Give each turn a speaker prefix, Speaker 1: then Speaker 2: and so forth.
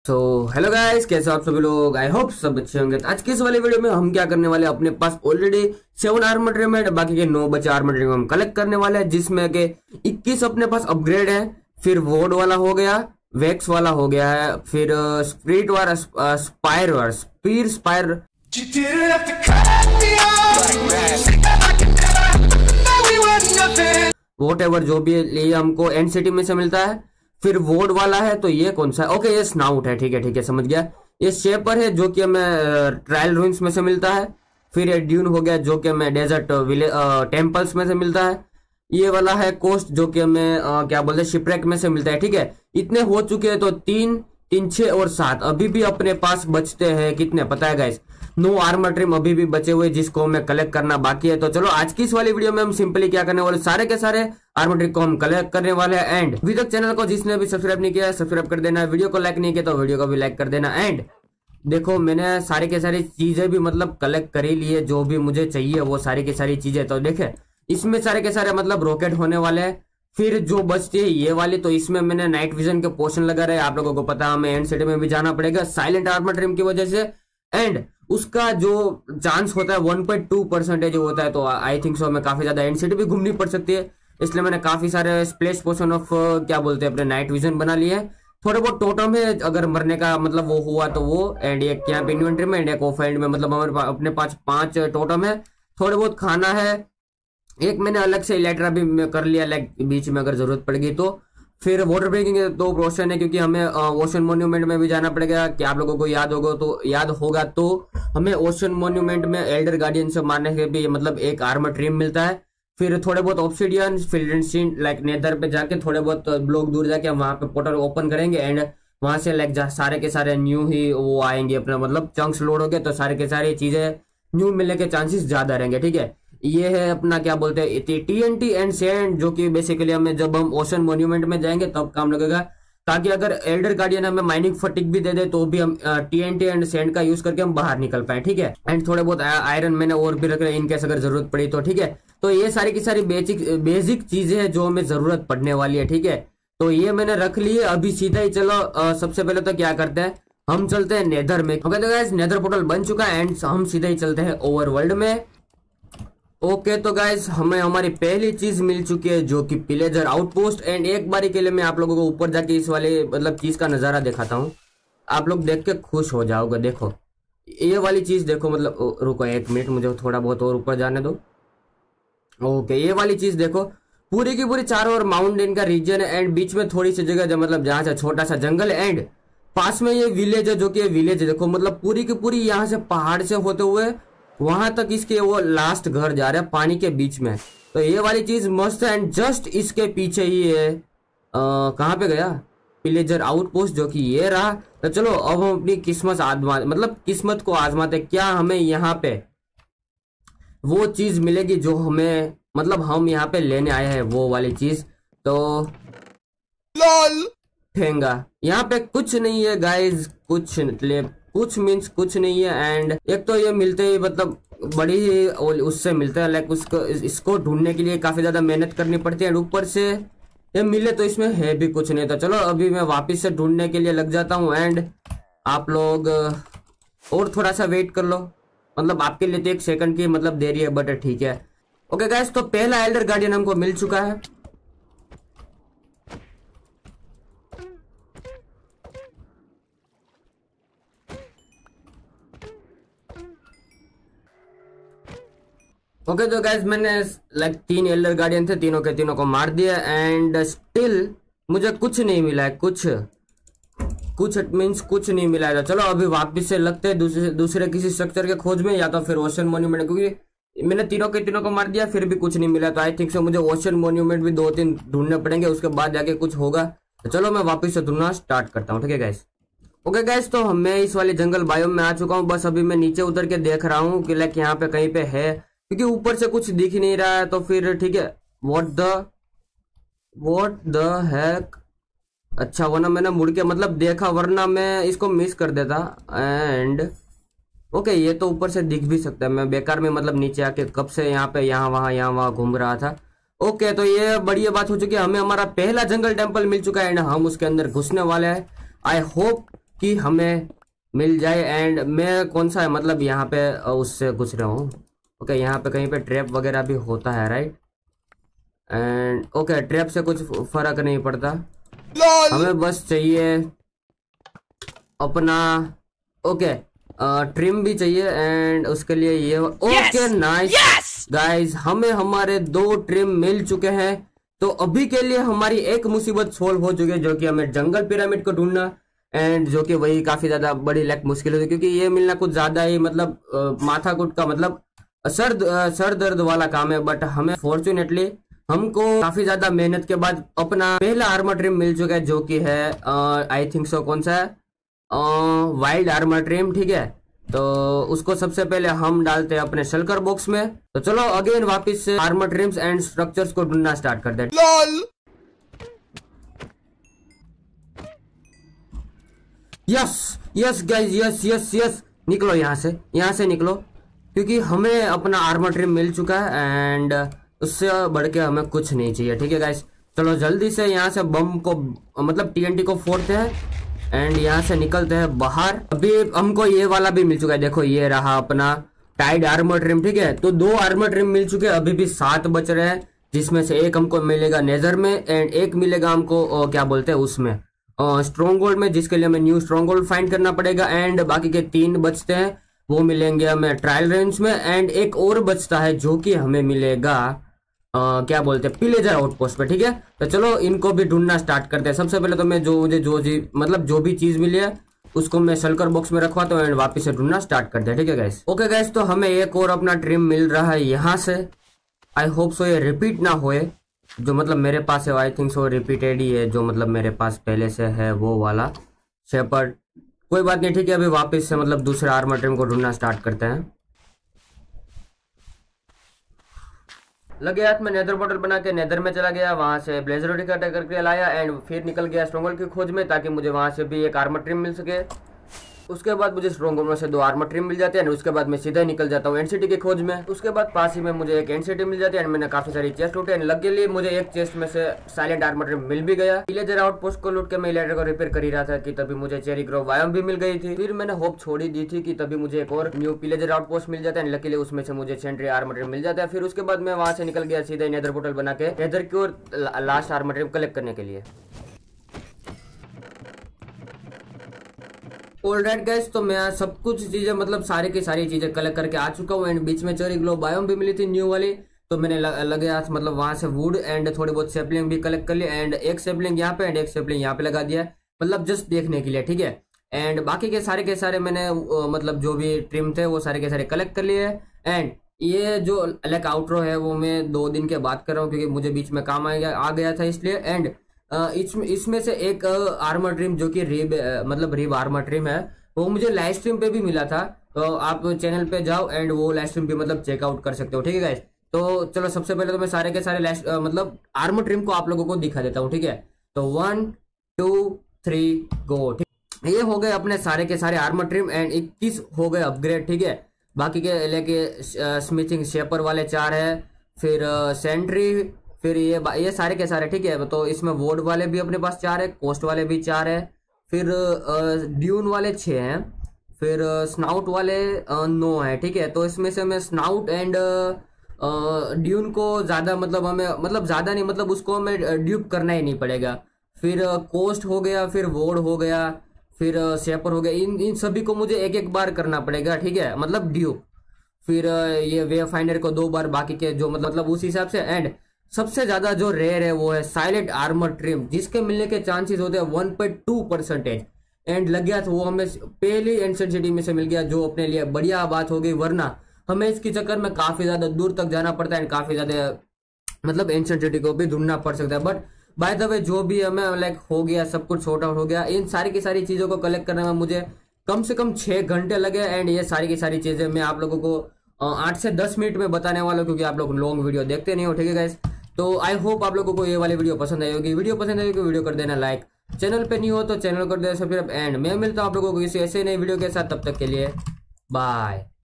Speaker 1: तो hello guys, कैसे हो आप सभी लोग। आई होप सब अच्छे होंगे। तो आज की इस वाले वीडियो में हम क्या करने वाले हैं, अपने पास ऑलरेडी 7 आर्मर ड्रीम है, बाकी के 9 बचे आर्मर ड्रीम हम कलेक्ट करने वाले हैं, जिसमें के 21 अपने पास अपग्रेड है। फिर वोड वाला हो गया, वैक्स वाला हो गया है, फिर स्प्रिट वाला, स्पायर वाला, स्पीर स्पायर, वॉट एवर जो भी है, ये हमको एंड सिटी में से मिलता है। फिर वोड वाला है, तो ये कौन सा है? ओके, ये स्नाउट है। ठीक है समझ गया। ये शेपर है जो कि हमें ट्रायल रूइंस में से मिलता है। फिर ये ड्यून हो गया जो कि हमें डेजर्ट टेम्पल्स में से मिलता है। ये वाला है कोस्ट जो कि हमें क्या बोलते हैं, शिपरेक में से मिलता है। ठीक है, इतने हो चुके हैं। तो 3, 6 और 7 अभी भी अपने पास बचते हैं। कितने पता है गाइस? 9 आर्मर ट्रिम अभी भी बचे हुए, जिसको हमें कलेक्ट करना बाकी है। तो चलो आज की इस वाली वीडियो में हम सिंपली क्या करने वाले, सारे के सारे आर्मर ट्रिम को हम कलेक्ट करने वाले हैं। एंड अभी तक चैनल को जिसने भी सब्सक्राइब नहीं किया है, सब्सक्राइब कर देना। वीडियो को लाइक नहीं किया तो वीडियो को भी लाइक कर देना। एंड देखो, मैंने सारी के सारी चीजें भी मतलब कलेक्ट कर ही ली है, जो भी मुझे चाहिए वो सारी की सारी चीजें। तो देखे, इसमें सारे के सारे मतलब रॉकेट होने वाले हैं। फिर जो बचती है ये वाली, तो इसमें मैंने नाइट विजन के पोर्शन लगा रहे। आप लोगों को पता है हमें एंड सिटी में भी जाना पड़ेगा साइलेंट आर्मर ट्रिम की वजह से। एंड उसका जो चांस होता है 1.2% होता है। तो आई थिंक सो हमें काफी ज्यादा एंड सिटी भी घूमनी पड़ सकती है, इसलिए मैंने काफी सारे स्प्लैश पोर्शन ऑफ क्या बोलते हैं अपने नाइट विजन बना लिए हैं। थोड़े बहुत टोटम है, अगर मरने का मतलब वो हुआ तो वो। एंड एक यहाँ पे इन्वेंट्री में, एंड एक ऑफ एंड में, मतलब हमारे अपने पास 5 टोटम है। थोड़े बहुत खाना है। एक मैंने अलग से इलेक्ट्रा भी कर लिया, लाइक बीच में अगर जरूरत पड़ेगी तो। फिर वाटर ब्रेकिंग 2 पोर्शन है, क्योंकि हमें ओशन मोन्यूमेंट में भी जाना पड़ेगा। कि आप लोगों को याद होगा तो हमें ओशन मोन्यूमेंट में एल्डर गार्डियन से मारने के भी मतलब एक आर्मर ट्रिम मिलता है। फिर थोड़े बहुत ऑब्सिडियन फिल्डेंसीन लाइक नेदर पे जाके थोड़े बहुत ब्लॉक दूर जाके वहां पे पोर्टल ओपन करेंगे। एंड वहां से लाइक सारे के सारे न्यू ही वो आएंगे, अपना मतलब चंक्स लोड हो गए, तो सारे के सारे चीजें न्यू मिलने के चांसेस ज्यादा रहेंगे। ठीक है, ये है अपना क्या बोलते हैं TNT एंड सैंड, जो कि बेसिकली हमें जब हम ओशन मोन्यूमेंट में जाएंगे तब काम लगेगा। ताकि अगर एल्डर गार्डियन हमें माइनिंग फटिक भी दे दे तो भी हम TNT एंड सैंड का यूज करके हम बाहर निकल पाए। ठीक है, एंड थोड़े बहुत आयरन मैंने और भी रख रहे इनकेस अगर जरूरत पड़ी तो। ठीक है, तो ये सारी की सारी बेसिक चीजें हैं जो हमें जरूरत पड़ने वाली है। ठीक है, तो ये मैंने रख ली है। अभी सीधा ही चलो सबसे पहले तो क्या करते हैं, हम चलते हैं नेदर में। ओके, तो गाइस नेदर पोर्टल बन चुका है एंड हम सीधा ही चलते हैं ओवरवर्ल्ड में। ओके, तो गाइस हमें हमारी पहली चीज मिल चुकी है, जो कि पिलेजर आउटपोस्ट। एंड एक बारी के लिए मैं आप लोगों को ऊपर जाके इस वाले मतलब चीज का नजारा दिखाता हूँ, आप लोग देख के खुश हो जाओगे। देखो ये वाली चीज देखो, मतलब रुको 1 मिनट, मुझे थोड़ा बहुत और ऊपर जाने दो। ओके, ये वाली चीज देखो, पूरी की पूरी चारों ओर माउंटेन का रीजन है। एंड बीच में थोड़ी सी जगह मतलब जहां से छोटा सा जंगल है। एंड पास में ये विलेज है, जो कि विलेज है देखो, मतलब पूरी की पूरी यहाँ से पहाड़ से होते हुए वहां तक इसके वो लास्ट घर जा रहा है पानी के बीच में। तो ये वाली चीज मस्त है। एंड जस्ट इसके पीछे ही है कहाँ पे गया पिलेजर आउटपोस्ट, जो कि ये रहा। तो चलो अब हम अपनी किस्मत को आजमाते, क्या हमें यहाँ पे वो चीज मिलेगी जो हमें मतलब हम यहाँ पे लेने आए हैं, वो वाली चीज। तो लॉल ठेंगा, यहाँ पे कुछ नहीं है गाइज, कुछ मीन्स कुछ नहीं है। एंड एक तो ये मिलते ही मतलब बड़ी ही उससे मिलता है, लाइक उसको इसको ढूंढने के लिए काफी ज्यादा मेहनत करनी पड़ती है। ऊपर से ये मिले तो इसमें है भी कुछ नहीं। तो चलो अभी मैं वापस से ढूंढने के लिए लग जाता हूँ। एंड आप लोग और थोड़ा सा वेट कर लो, मतलब आपके लिए तो 1 सेकंड की मतलब देरी है, बट ठीक है। ओके गाइस, तो पहला एल्डर गार्डियन हमको मिल चुका है। ओके, तो गाइस मैंने लाइक 3 एल्डर गार्डियन थे, तीनों के तीनों को मार दिया। एंड स्टिल मुझे कुछ नहीं मिला है, कुछ मीन्स कुछ नहीं मिला है। तो चलो अभी वापस से लगते हैं दूसरे किसी स्ट्रक्चर के खोज में, या तो फिर ओशन मोन्यूमेंट, क्योंकि मैंने तीनों के तीनों को मार दिया फिर भी कुछ नहीं मिला। तो आई थिंक सो मुझे ओशन मोन्यूमेंट भी 2-3 ढूंढने पड़ेंगे, उसके बाद जाके कुछ होगा। तो चलो मैं वापस से ढूंढना स्टार्ट करता हूँ। ठीक है गाइस। ओके गाइस, तो मैं इस वाले जंगल बायोम में आ चुका हूँ। बस अभी मैं नीचे उतर के देख रहा हूँ कि लाइक यहाँ पे कहीं पे है, क्योंकि ऊपर से कुछ दिख ही नहीं रहा है। तो फिर ठीक है, व्हाट द हैक। अच्छा, वरना मैंने मुड़ के मतलब देखा, वरना मैं इसको मिस कर देता। एंड ओके, ये तो ऊपर से दिख भी सकता है, मैं बेकार में मतलब नीचे आके कब से यहाँ पे यहाँ वहां घूम रहा था। ओके, तो ये बढ़िया बात हो चुकी है, हमें हमारा पहला जंगल टेम्पल मिल चुका है एंड हम उसके अंदर घुसने वाले हैं। आई होप कि हमें मिल जाए। एंड मैं कौन सा है मतलब यहाँ पे उससे घुस रहा हूँ। ओके, यहाँ पे कहीं पे ट्रैप वगैरह भी होता है, राइट। एंड ओके, ट्रैप से कुछ फर्क नहीं पड़ता, हमें बस चाहिए अपना ओके ट्रिम भी चाहिए। एंड उसके लिए ये ओके नाइस गाइस, हमें हमारे 2 ट्रिम मिल चुके हैं। तो अभी के लिए हमारी एक मुसीबत सोल्व हो चुकी है, जो कि हमें जंगल पिरामिड को ढूंढना। एंड जो कि वही काफी ज्यादा बड़ी मुश्किल होती है, क्योंकि ये मिलना कुछ ज्यादा ही मतलब माथा कुट का मतलब सर दर्द वाला काम है। बट हमें फॉर्चुनेटली हमको काफी ज्यादा मेहनत के बाद अपना पहला आर्मर ट्रिम मिल चुका है, जो कि है आई थिंक सो कौन सा है, वाइल्ड आर्मर ट्रिम, ठीक है। तो उसको सबसे पहले हम डालते हैं अपने शल्कर बॉक्स में। तो चलो अगेन वापस से आर्मर ट्रिम्स एंड स्ट्रक्चर्स को ढूंढना स्टार्ट करते हैं। Yes yes guys, yes yes yes, निकलो यहाँ से निकलो, क्योंकि हमें अपना आर्मर ट्रिम मिल चुका है। एंड उससे बढ़ के हमें कुछ नहीं चाहिए, ठीक है गाइस। चलो जल्दी से यहाँ से बम को मतलब TNT को फोड़ते हैं एंड यहाँ से निकलते हैं बाहर। अभी हमको ये वाला भी मिल चुका है, देखो ये रहा अपना टाइड आर्मर ट्रिम, ठीक है। तो 2 आर्मर ट्रिम मिल चुके हैं, अभी भी 7 बच रहे हैं, जिसमें से एक हमको मिलेगा नेजर में एंड एक मिलेगा हमको क्या बोलते हैं उसमें स्ट्रॉन्ग होल्ड में, जिसके लिए हमें न्यू स्ट्रॉन्ग होल्ड फाइंड करना पड़ेगा। एंड बाकी के 3 बचते हैं, वो मिलेंगे हमें ट्रायल रेंज में। एंड एक और बचता है जो कि हमें मिलेगा क्या बोलते हैं पिलेजर आउटपोस्ट पे, ठीक है। तो चलो इनको भी ढूंढना स्टार्ट करते हैं। सबसे पहले तो मैं जो भी चीज मिली है उसको मैं शल्कर बॉक्स में रखवाता हूँ एंड वापस से ढूंढना स्टार्ट करते हैं, ठीक है गाइस। ओके गाइस, तो हमें एक और अपना ट्रिम मिल रहा है यहाँ से। आई होप सो ये रिपीट ना होए, जो मतलब मेरे पास है आई थिंक सो रिपीटेड ही है, जो मतलब मेरे पास पहले से है वो वाला शेपर्ड। कोई बात नहीं, ठीक है। अभी वापस से मतलब दूसरे आर्मर ट्रिम को ढूंढना स्टार्ट करते हैं। लगे हाथ में नेदर बॉटल बना के नेदर में चला गया, वहां से ब्लेजर इकट्ठा करके लाया एंड फिर निकल गया स्ट्रॉन्गहोल्ड की खोज में, ताकि मुझे वहां से भी एक आर्मर ट्रिम मिल सके। उसके बाद मुझे स्ट्रॉन्गहोल्ड में से 2 आर्मर ट्रिम मिल जाते हैं। उसके बाद मैं सीधा निकल जाता हूँ एनसीटी की खोज में। उसके बाद पास ही में मुझे एक एनसीटी मिल जाती है एंड मैंने काफी सारी चेस्ट लूटे। लकीली मुझे एक चेस्ट में से साइलेंट आर्मर ट्रिम मिल भी गया। विलेजर आउटपोस्ट को लूट के मैं इलेक्ट्रिक को रिपेयर कर ही रहा था कि तभी मुझे चेरी ग्रोव बायोम भी मिल गई थी। फिर मैंने होप छोड़ी दी थी कि तभी मुझे एक और न्यू विलेजर आउटपोस्ट मिल जाता है। लकीली उसमें से मुझे सेंट्री आर्मर ट्रिम मिल जाता है। फिर उसके बाद मैं वहां से निकल गया सीधा नेदर पोर्टल बना के नेदर की ओर लास्ट आर्मर ट्रिम कलेक्ट करने के लिए। ऑलराइट गाइस, तो मैं सब कुछ चीजें मतलब सारी की सारी चीजें कलेक्ट करके आ चुका हूँ एंड बीच में चेरी ग्लो बायोम भी मिली थी न्यू वाली। तो मैंने लगे हाथ मतलब वहां से वुड एंड थोड़ी बहुत सेपलिंग भी कलेक्ट कर ली एंड एक सेपलिंग यहाँ पे एंड एक सेपलिंग यहाँ पे लगा दिया, मतलब जस्ट देखने के लिए, ठीक है। एंड बाकी के सारे मैंने मतलब जो भी ट्रिम थे वो सारे के सारे कलेक्ट कर लिए। एंड ये जो लाइक आउटरो है वो मैं 2 दिन के बाद कर रहा हूँ, क्योंकि मुझे बीच में काम आ गया था इसलिए। एंड इसमें से एक आर्मर ट्रिम जो कि रिब आर्मर ट्रिम है, वो मुझे लाइव स्ट्रीम पे भी मिला था। तो आप चैनल पे जाओ एंड वो लाइव स्ट्रीम पे मतलब चेकआउट कर सकते हो, ठीक है गाइस। तो चलो सबसे पहले तो मैं सारे के सारे मतलब आर्मर ट्रिम को आप लोगों को दिखा देता हूँ, ठीक है। तो 1 2 3 गो, ठीक। ये हो गए अपने सारे के सारे आर्मर ट्रिम एंड 21 हो गए अपग्रेड, ठीक है। बाकी के लेके स्मिथिंग शेपर वाले 4 है, फिर सेंट्री, फिर ये सारे के सारे, ठीक है। तो इसमें वोड वाले भी अपने पास 4 है, कोस्ट वाले भी 4 है, फिर ड्यून वाले 6 हैं, फिर स्नाउट वाले 9 है, ठीक है। तो इसमें से हमें स्नाउट एंड ड्यून को ज्यादा मतलब हमें मतलब ज्यादा नहीं मतलब उसको हमें ड्यूप करना ही नहीं पड़ेगा। फिर कोस्ट हो गया, फिर वोड हो गया, फिर शेपर हो गया, इन सभी को मुझे एक बार करना पड़ेगा, ठीक है, मतलब ड्यूप। फिर ये वे फाइंडर को 2 बार, बाकी के जो मतलब उस हिसाब से। एंड सबसे ज्यादा जो रेयर है वो है साइलेंट आर्मर ट्रिम, जिसके मिलने के चांसेस होते हैं 1.2%। एंड लग गया तो वो हमें पहली एंशिएंट सिटी में से मिल गया, जो अपने लिए बढ़िया बात हो गई, वरना हमें इसके चक्कर में काफी ज्यादा दूर तक जाना पड़ता है एंड काफी ज्यादा मतलब एंशिएंट सिटी को भी ढूंढना पड़ सकता है। बट बाय द वे जो भी हमें लाइक हो गया, सब कुछ सॉर्ट आउट हो गया। इन सारी की सारी चीजों को कलेक्ट करने में मुझे कम से कम 6 घंटे लगे एंड ये सारी की सारी चीजें मैं आप लोगों को 8 से 10 मिनट में बताने वाला हूँ, क्योंकि आप लोग लॉन्ग वीडियो देखते नहीं हो, ठीक है गाइस। तो आई होप आप लोगों को ये वाली वीडियो पसंद आई होगी। वीडियो पसंद आई होगी वीडियो कर देना लाइक, चैनल पे नहीं हो तो चैनल कर देना सब्सक्राइब। एंड मैं मिलता हूँ आप लोगों को किसी ऐसे नई वीडियो के साथ, तब तक के लिए बाय।